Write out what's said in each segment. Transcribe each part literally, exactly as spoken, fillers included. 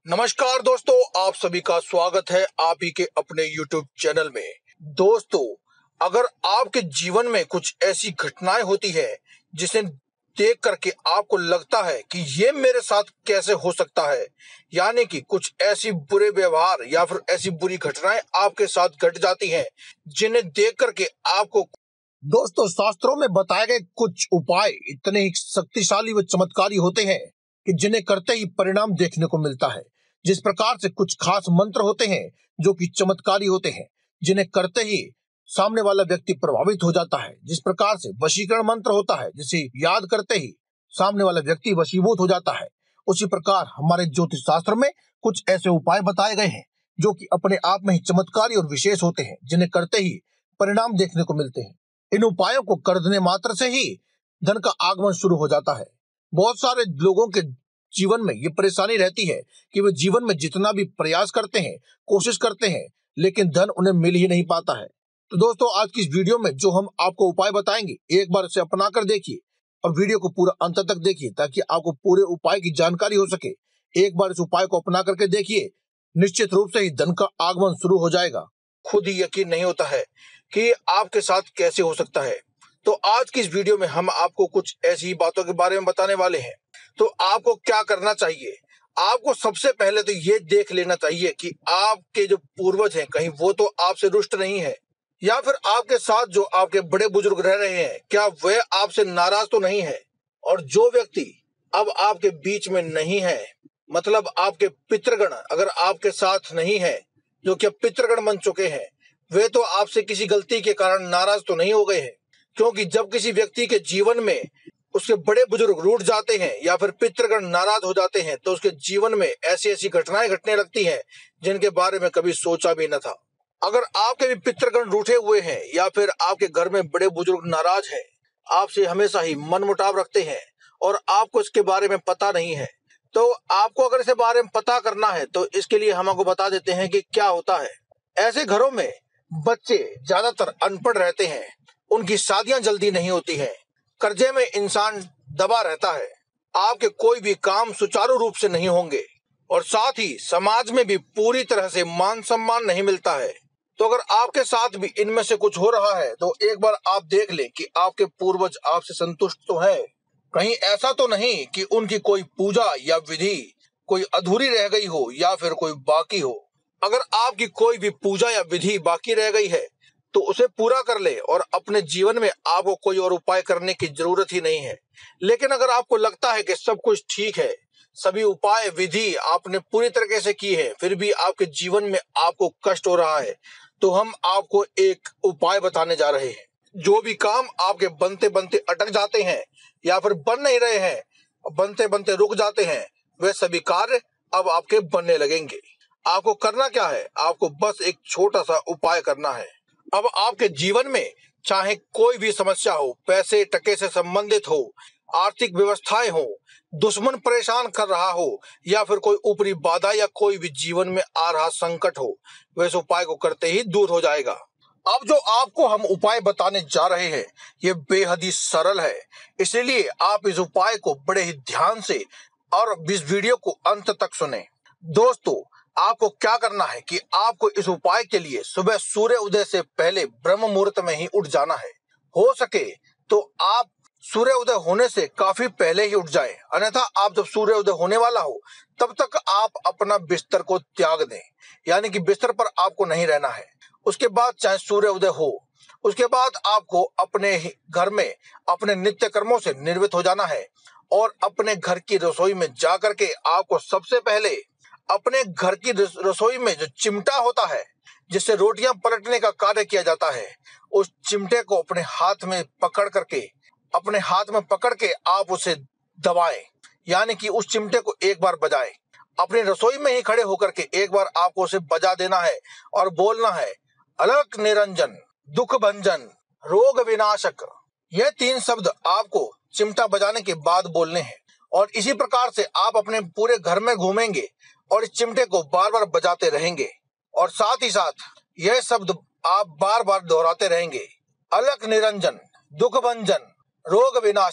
नमस्कार दोस्तों, आप सभी का स्वागत है आप ही के अपने यूट्यूब चैनल में। दोस्तों, अगर आपके जीवन में कुछ ऐसी घटनाएं होती है जिसे देख करके आपको लगता है कि ये मेरे साथ कैसे हो सकता है, यानी कि कुछ ऐसी बुरे व्यवहार या फिर ऐसी बुरी घटनाएं आपके साथ घट जाती हैं जिन्हें देख करके आपको दोस्तों शास्त्रों में बताए गए कुछ उपाय इतने ही शक्तिशाली व चमत्कारी होते हैं कि जिन्हें करते ही परिणाम देखने को मिलता है। जिस प्रकार से कुछ खास मंत्र होते हैं जो कि चमत्कारी होते हैं, जिन्हें करते ही सामने वाला व्यक्ति प्रभावित हो जाता है। जिस प्रकार से वशीकरण मंत्र होता है जिसे याद करते ही सामने वाला व्यक्ति वशीभूत हो जाता है, उसी प्रकार हमारे ज्योतिष शास्त्र में कुछ ऐसे उपाय बताए गए हैं जो कि अपने आप में ही चमत्कारी और विशेष होते हैं, जिन्हें करते ही परिणाम देखने को मिलते हैं। इन उपायों को करने मात्र से ही धन का आगमन शुरू हो जाता है। बहुत सारे लोगों के जीवन में ये परेशानी रहती है कि वे जीवन में जितना भी प्रयास करते हैं, कोशिश करते हैं, लेकिन धन उन्हें मिल ही नहीं पाता है। तो दोस्तों, आज की इस वीडियो में जो हम आपको उपाय बताएंगे, एक बार इसे अपना कर देखिए और वीडियो को पूरा अंत तक देखिए ताकि आपको पूरे उपाय की जानकारी हो सके। एक बार इस उपाय को अपना करके देखिए, निश्चित रूप से ही धन का आगमन शुरू हो जाएगा। खुद ही यकीन नहीं होता है कि आपके साथ कैसे हो सकता है। तो आज की इस वीडियो में हम आपको कुछ ऐसी ही बातों के बारे में बताने वाले हैं। तो आपको क्या करना चाहिए? आपको सबसे पहले तो ये देख लेना चाहिए कि आपके जो पूर्वज हैं कहीं वो तो आपसे रुष्ट नहीं है, या फिर आपके साथ जो आपके बड़े बुजुर्ग रह रहे हैं क्या वह आपसे नाराज तो नहीं है। और जो व्यक्ति अब आपके बीच में नहीं है, मतलब आपके पितृगण अगर आपके साथ नहीं है, जो कि अब पितृगण बन चुके हैं, वे तो आपसे किसी गलती के कारण नाराज तो नहीं हो गए हैं। क्योंकि जब किसी व्यक्ति के जीवन में उसके बड़े बुजुर्ग रूठ जाते हैं या फिर पितृगण नाराज हो जाते हैं, तो उसके जीवन में ऐसी ऐसी घटनाएं घटने लगती हैं जिनके बारे में कभी सोचा भी न था। अगर आपके भी पितृगण रूठे हुए हैं या फिर आपके घर में बड़े बुजुर्ग नाराज हैं, आपसे हमेशा ही मनमुटाव रखते हैं और आपको इसके बारे में पता नहीं है, तो आपको अगर इसके बारे में पता करना है तो इसके लिए हम आपको बता देते हैं कि क्या होता है। ऐसे घरों में बच्चे ज्यादातर अनपढ़ रहते हैं, उनकी शादियां जल्दी नहीं होती हैं, कर्जे में इंसान दबा रहता है, आपके कोई भी काम सुचारू रूप से नहीं होंगे और साथ ही समाज में भी पूरी तरह से मान सम्मान नहीं मिलता है। तो अगर आपके साथ भी इनमें से कुछ हो रहा है तो एक बार आप देख लें कि आपके पूर्वज आपसे संतुष्ट तो है, कहीं ऐसा तो नहीं कि उनकी कोई पूजा या विधि कोई अधूरी रह गई हो या फिर कोई बाकी हो। अगर आपकी कोई भी पूजा या विधि बाकी रह गई है तो उसे पूरा कर ले और अपने जीवन में आपको कोई और उपाय करने की जरूरत ही नहीं है। लेकिन अगर आपको लगता है कि सब कुछ ठीक है, सभी उपाय विधि आपने पूरी तरीके से की है, फिर भी आपके जीवन में आपको कष्ट हो रहा है, तो हम आपको एक उपाय बताने जा रहे हैं। जो भी काम आपके बनते बनते अटक जाते हैं या फिर बन नहीं रहे हैं, बनते बनते रुक जाते हैं, वे सभी कार्य अब आपके बनने लगेंगे। आपको करना क्या है? आपको बस एक छोटा सा उपाय करना है। अब आपके जीवन में चाहे कोई भी समस्या हो, पैसे टके से संबंधित हो, आर्थिक व्यवस्थाएं हो, दुश्मन परेशान कर रहा हो या फिर कोई ऊपरी बाधा या कोई भी जीवन में आ रहा संकट हो, वैसे उपाय को करते ही दूर हो जाएगा। अब जो आपको हम उपाय बताने जा रहे हैं ये बेहद ही सरल है, इसलिए आप इस उपाय को बड़े ही ध्यान से और इस वीडियो को अंत तक सुने। दोस्तों, आपको क्या करना है कि आपको इस उपाय के लिए सुबह सूर्य उदय से पहले ब्रह्म मुहूर्त में ही उठ जाना है। हो सके तो आप सूर्य उदय होने से काफी पहले ही उठ जाएं, अन्यथा आप जब सूर्य उदय होने वाला हो तब तक आप अपना बिस्तर को त्याग दें, यानी कि बिस्तर पर आपको नहीं रहना है। उसके बाद चाहे सूर्य उदय हो, उसके बाद आपको अपने घर में अपने नित्य कर्मों से निर्वृत्त हो जाना है और अपने घर की रसोई में जा करके आपको सबसे पहले अपने घर की रसोई में जो चिमटा होता है जिससे रोटियां पलटने का कार्य किया जाता है, उस चिमटे को अपने हाथ में पकड़ करके अपने हाथ में पकड़ के आप उसे दबाएं, यानी कि उस चिमटे को एक बार बजाएं। अपनी रसोई में ही खड़े होकर के एक बार आपको उसे बजा देना है और बोलना है, अलक निरंजन, दुख भंजन, रोग विनाशक। यह तीन शब्द आपको चिमटा बजाने के बाद बोलने हैं और इसी प्रकार से आप अपने पूरे घर में घूमेंगे और इस चिमटे को बार बार बजाते रहेंगे और साथ ही साथ यह शब्द आप बार बार दोहराते रहेंगे, अलक निरंजन, दुख भंजन, रोग विनाशक।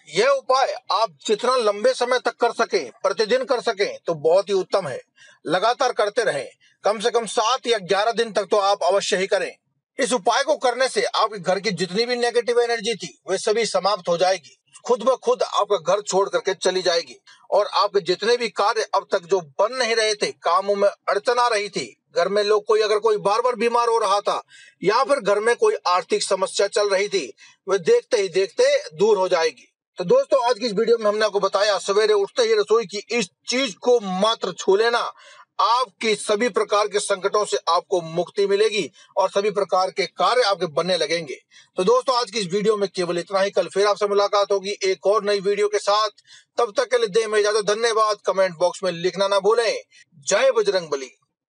यह उपाय आप जितना लंबे समय तक कर सकें, प्रतिदिन कर सकें तो बहुत ही उत्तम है। लगातार करते रहें, कम से कम सात या ग्यारह दिन तक तो आप अवश्य ही करें। इस उपाय को करने से आपके घर की जितनी भी नेगेटिव एनर्जी थी वे सभी समाप्त हो जाएगी, खुद ब खुद आपका घर छोड़ करके चली जाएगी और आपके जितने भी कार्य अब तक जो बन नहीं रहे थे, कामों में अड़चन आ रही थी, घर में लोग कोई अगर कोई बार बार बीमार हो रहा था या फिर घर में कोई आर्थिक समस्या चल रही थी, वे देखते ही देखते दूर हो जाएगी। तो दोस्तों, आज की इस वीडियो में हमने आपको बताया सवेरे उठते ही रसोई की इस चीज को मात्र छू लेना, आपकी सभी प्रकार के संकटों से आपको मुक्ति मिलेगी और सभी प्रकार के कार्य आपके बनने लगेंगे। तो दोस्तों, आज की इस वीडियो में केवल इतना ही। कल फिर आपसे मुलाकात होगी एक और नई वीडियो के साथ। तब तक के लिए दें हमें इजाजत। धन्यवाद। कमेंट बॉक्स में लिखना ना भूलें। जय बजरंगबली।